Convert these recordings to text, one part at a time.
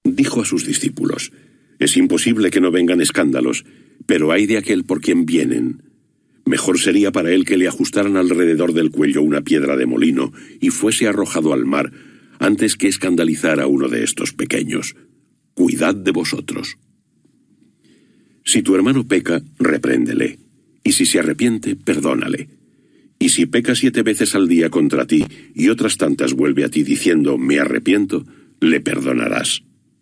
Dijo a sus discípulos: «Es imposible que no vengan escándalos, pero hay de aquel por quien vienen. Mejor sería para él que le ajustaran alrededor del cuello una piedra de molino y fuese arrojado al mar, antes que escandalizar a uno de estos pequeños. Cuidad de vosotros. Si tu hermano peca, repréndele, y si se arrepiente, perdónale. Y si peca 7 veces al día contra ti, y otras tantas vuelve a ti diciendo, me arrepiento, le perdonarás».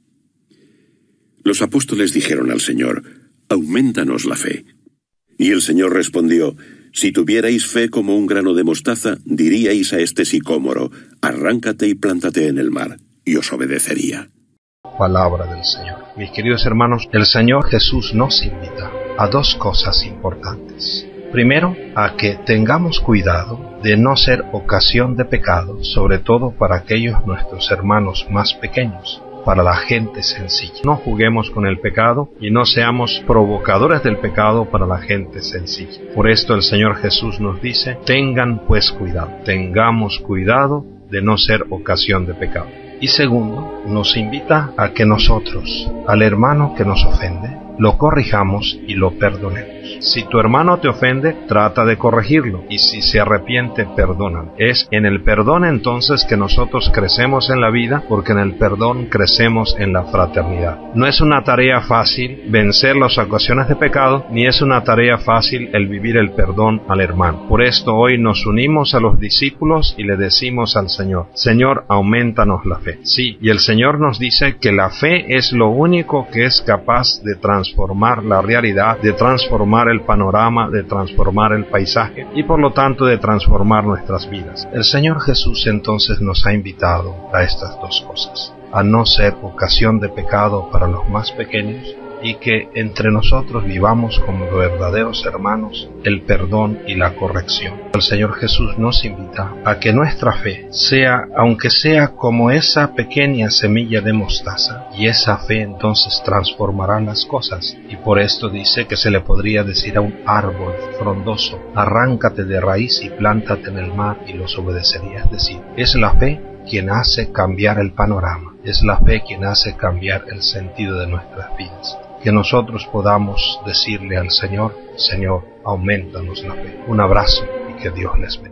Los apóstoles dijeron al Señor: «Aumentanos la fe». Y el Señor respondió: «Si tuvierais fe como un grano de mostaza, diríais a este sicómoro, arráncate y plántate en el mar, y os obedecería». Palabra del Señor. Mis queridos hermanos, el Señor Jesús nos invita a 2 cosas importantes. Primero, a que tengamos cuidado de no ser ocasión de pecado, sobre todo para aquellos nuestros hermanos más pequeños, para la gente sencilla. No juguemos con el pecado y no seamos provocadores del pecado para la gente sencilla. Por esto el Señor Jesús nos dice: tengan pues cuidado, tengamos cuidado de no ser ocasión de pecado. Y segundo, nos invita a que nosotros, al hermano que nos ofende, lo corrijamos y lo perdonemos. Si tu hermano te ofende, trata de corregirlo, y si se arrepiente, perdónalo. Es en el perdón entonces que nosotros crecemos en la vida, porque en el perdón crecemos en la fraternidad. No es una tarea fácil vencer las ocasiones de pecado, ni es una tarea fácil el vivir el perdón al hermano. Por esto hoy nos unimos a los discípulos y le decimos al Señor: Señor, aumentanos la fe. Sí, y el Señor nos dice que la fe es lo único que es capaz de transformar la realidad, de transformar el panorama, de transformar el paisaje y por lo tanto de transformar nuestras vidas. El Señor Jesús entonces nos ha invitado a estas 2 cosas: a no ser ocasión de pecado para los más pequeños, y que entre nosotros vivamos como verdaderos hermanos el perdón y la corrección. El Señor Jesús nos invita a que nuestra fe sea, aunque sea como esa pequeña semilla de mostaza, y esa fe entonces transformará las cosas, y por esto dice que se le podría decir a un árbol frondoso: arráncate de raíz y plántate en el mar, y los obedecería. Es decir, es la fe quien hace cambiar el panorama, es la fe quien hace cambiar el sentido de nuestras vidas. Que nosotros podamos decirle al Señor: Señor, aumentanos la fe. Un abrazo y que Dios les bendiga.